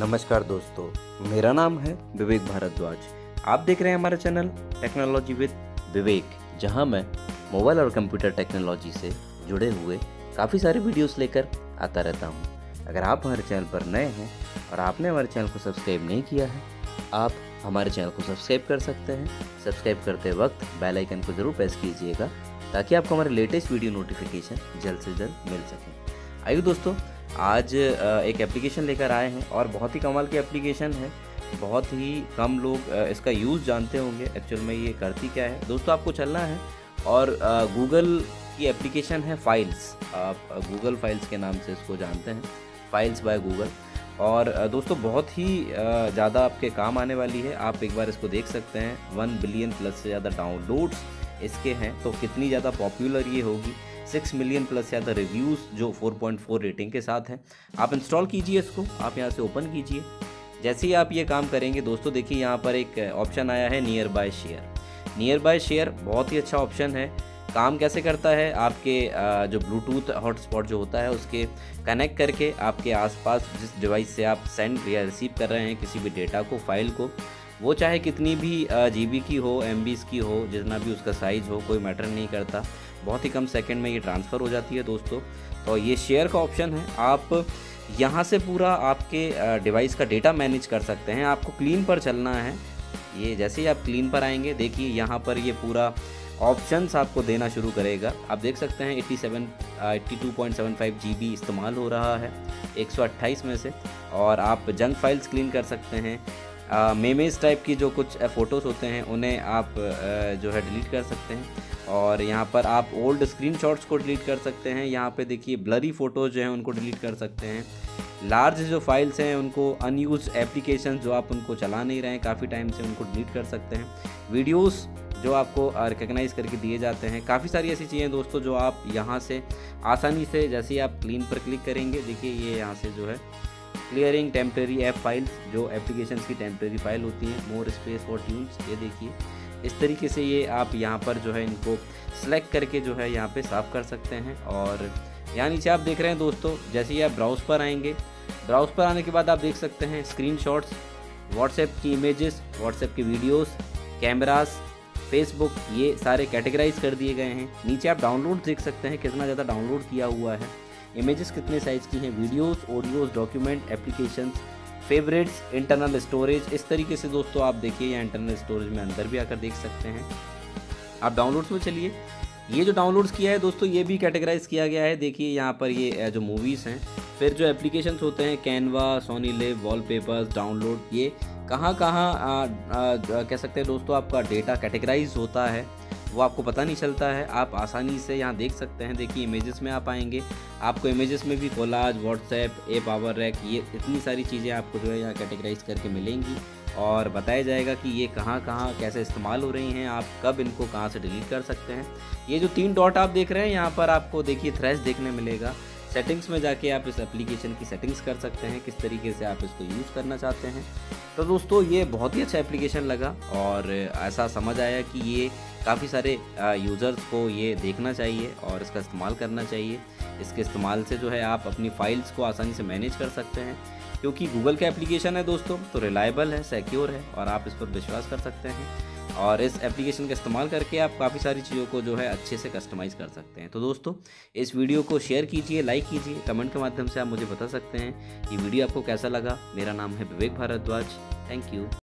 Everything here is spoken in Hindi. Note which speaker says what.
Speaker 1: नमस्कार दोस्तों, मेरा नाम है विवेक भारद्वाज। आप देख रहे हैं हमारा चैनल टेक्नोलॉजी विद विवेक, जहां मैं मोबाइल और कंप्यूटर टेक्नोलॉजी से जुड़े हुए काफ़ी सारे वीडियोस लेकर आता रहता हूं। अगर आप हमारे चैनल पर नए हैं और आपने हमारे चैनल को सब्सक्राइब नहीं किया है, आप हमारे चैनल को सब्सक्राइब कर सकते हैं। सब्सक्राइब करते वक्त बेल आइकन को ज़रूर प्रेस कीजिएगा ताकि आपको हमारे लेटेस्ट वीडियो नोटिफिकेशन जल्द से जल्द मिल सकें। आइए दोस्तों, आज एक एप्लीकेशन लेकर आए हैं और बहुत ही कमाल की एप्लीकेशन है। बहुत ही कम लोग इसका यूज़ जानते होंगे। एक्चुअल में ये करती क्या है दोस्तों, आपको चलना है और गूगल की एप्लीकेशन है फाइल्स। आप गूगल फाइल्स के नाम से इसको जानते हैं, फाइल्स बाय गूगल। और दोस्तों बहुत ही ज़्यादा आपके काम आने वाली है। आप एक बार इसको देख सकते हैं। 1 बिलियन प्लस से ज़्यादा डाउनलोड्स इसके हैं, तो कितनी ज़्यादा पॉपुलर ये होगी। 6 मिलियन प्लस से ज़्यादा रिव्यूज़ जो 4.4 रेटिंग के साथ हैं। आप इंस्टॉल कीजिए इसको, आप यहाँ से ओपन कीजिए। जैसे ही आप ये काम करेंगे दोस्तों, देखिए यहाँ पर एक ऑप्शन आया है nearby share. Nearby share बहुत ही अच्छा ऑप्शन है। काम कैसे करता है, आपके जो ब्लूटूथ हॉटस्पॉट जो होता है उसके कनेक्ट करके आपके आसपास जिस डिवाइस से आप सेंड या रिसीव कर रहे हैं किसी भी डेटा को, फाइल को, वो चाहे कितनी भी GB की हो, MB की हो, जितना भी उसका साइज़ हो, कोई मैटर नहीं करता। बहुत ही कम सेकंड में ये ट्रांसफ़र हो जाती है दोस्तों। तो ये शेयर का ऑप्शन है। आप यहाँ से पूरा आपके डिवाइस का डेटा मैनेज कर सकते हैं। आपको क्लीन पर चलना है। ये जैसे ही आप क्लीन पर आएंगे, देखिए यहाँ पर ये पूरा ऑप्शंस आपको देना शुरू करेगा। आप देख सकते हैं 82.75 GB इस्तेमाल हो रहा है 128 में से। और आप जंक फाइल्स क्लीन कर सकते हैं। मेमेज टाइप की जो कुछ फ़ोटोज़ होते हैं उन्हें आप जो है डिलीट कर सकते हैं। और यहाँ पर आप ओल्ड स्क्रीनशॉट्स को डिलीट कर सकते हैं। यहाँ पे देखिए ब्लरी फ़ोटोज़ जो हैं उनको डिलीट कर सकते हैं। लार्ज जो फाइल्स हैं उनको, अनयूज एप्लीकेशन जो आप उनको चला नहीं रहे हैं काफ़ी टाइम से, उनको डिलीट कर सकते हैं। वीडियोस जो आपको रिकग्नाइज़ करके दिए जाते हैं। काफ़ी सारी ऐसी चीज़ें दोस्तों जो आप यहाँ से आसानी से, जैसे ही आप क्लीन पर क्लिक करेंगे, देखिए ये यहाँ से जो है क्लियरिंग टेम्प्रेरी ऐप फाइल्स, जो एप्लीकेशंस की टेम्प्रेरी फाइल होती हैं, मोर स्पेस फॉर ट्यून्स, ये देखिए इस तरीके से ये आप यहाँ पर जो है इनको सेलेक्ट करके जो है यहाँ पे साफ़ कर सकते हैं। और यहाँ नीचे आप देख रहे हैं दोस्तों, जैसे ही आप ब्राउज़ पर आएंगे, ब्राउज़ पर आने के बाद आप देख सकते हैं स्क्रीनशॉट्स, व्हाट्सएप की इमेजेस, व्हाट्सएप की वीडियोस, कैमरास, फेसबुक, ये सारे कैटेगराइज कर दिए गए हैं। नीचे आप डाउनलोड देख सकते हैं, कितना ज़्यादा डाउनलोड किया हुआ है, इमेजेस कितने साइज़ की हैं, videos, audios, document, applications, favourites, internal storage. इस तरीके से दोस्तों आप देखिए यहाँ इंटरनल स्टोरेज में अंदर भी आकर देख सकते हैं। आप डाउनलोड्स में चलिए। ये जो डाउनलोड्स किया है दोस्तों, ये भी कैटेगराइज किया गया है। देखिए यहाँ पर ये जो मूवीज़ हैं, फिर जो एप्लीकेशंस होते हैं, Canva, Sony LIV, wallpapers, download, ये कहाँ कह सकते हैं दोस्तों आपका डेटा कैटेगराइज होता है, वो आपको पता नहीं चलता है। आप आसानी से यहाँ देख सकते हैं। देखिए इमेजेस में आप आएंगे, आपको इमेजेस में भी कोलाज, व्हाट्सएप, पावर रैक, ये इतनी सारी चीज़ें आपको जो है यहाँ कैटेगराइज करके मिलेंगी और बताया जाएगा कि ये कहाँ कैसे इस्तेमाल हो रही हैं, आप कब इनको कहाँ से डिलीट कर सकते हैं। ये जो 3 डॉट आप देख रहे हैं, यहाँ पर आपको देखिए थ्रेश देखने मिलेगा। सेटिंग्स में जाके आप इस एप्लीकेशन की सेटिंग्स कर सकते हैं, किस तरीके से आप इसको यूज़ करना चाहते हैं। तो दोस्तों ये बहुत ही अच्छा एप्लीकेशन लगा और ऐसा समझ आया कि ये काफ़ी सारे यूज़र्स को ये देखना चाहिए और इसका इस्तेमाल करना चाहिए। इसके इस्तेमाल से जो है आप अपनी फ़ाइल्स को आसानी से मैनेज कर सकते हैं, क्योंकि गूगल का एप्लीकेशन है दोस्तों, तो रिलायबल है, सिक्योर है और आप इस पर विश्वास कर सकते हैं। और इस एप्लीकेशन का इस्तेमाल करके आप काफ़ी सारी चीज़ों को जो है अच्छे से कस्टमाइज़ कर सकते हैं। तो दोस्तों इस वीडियो को शेयर कीजिए, लाइक कीजिए, कमेंट के माध्यम से आप मुझे बता सकते हैं ये वीडियो आपको कैसा लगा। मेरा नाम है विवेक भारद्वाज। Thank you.